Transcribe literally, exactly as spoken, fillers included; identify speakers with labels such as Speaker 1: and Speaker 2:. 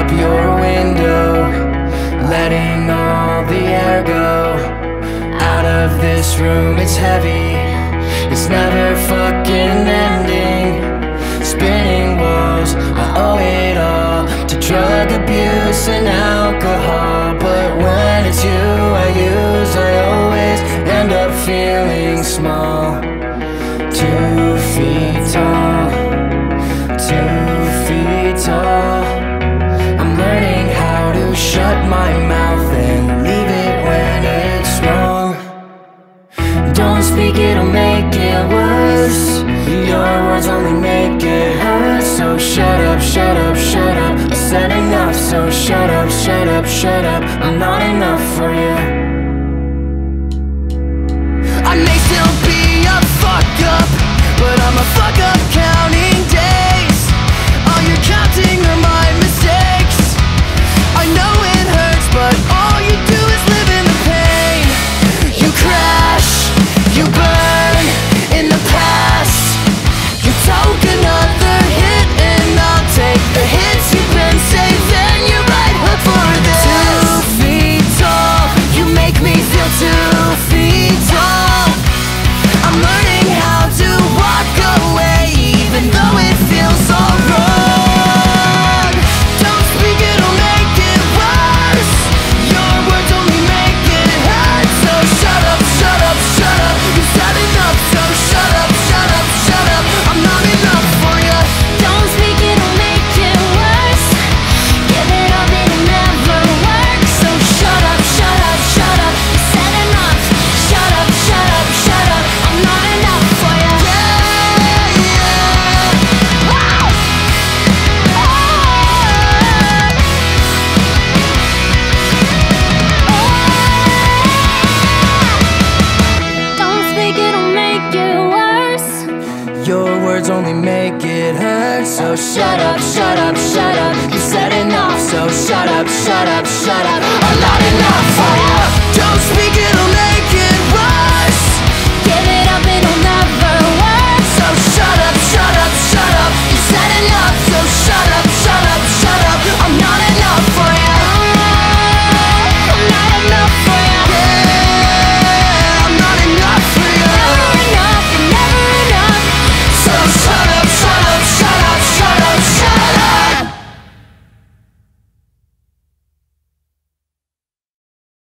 Speaker 1: up your window, letting all the air go out of this room. It's heavy, it's never fucking ending. Spinning walls, I owe it all to drug abuse and alcohol. But when it's you I use, I always end up feeling small. Two feet tall, two feet tall. I'm learning how to shut my mouth and leave it when it's wrong. Don't speak, it'll make it worse. Your words only make it hurt. So shut up, shut up, shut up. I said enough, so shut up, shut up, shut up. I'm not enough for you. I may still be a fuck up, but I'm a fuck up counting days. All you're counting are my mistakes. I know it hurts, but all you do is live in the pain. You crash, you burn in the past. You took another hit and I'll take the hits. You've been saving your right hook for this. Two feet tall, you make me feel two feet tall. I'm learning how to walk away even though it feels all wrong. Don't speak, it'll make it worse. Your words only make it hurt. So shut up, shut up, shut up. You said enough, so shut up, shut up, shut up. I'm not enough for you.
Speaker 2: Don't speak, it'll make it worse. Give it up, it'll never work. So shut up, shut up, shut up. You said enough. Shut up, shut up, shut up. I'm not enough for you.
Speaker 1: Yeah, yeah.
Speaker 2: Wow. Don't speak, it'll make it worse.
Speaker 1: Your words only make it hurt. So shut up, shut up, shut up. You said enough, so shut up, shut up, shut up. I'm not enough.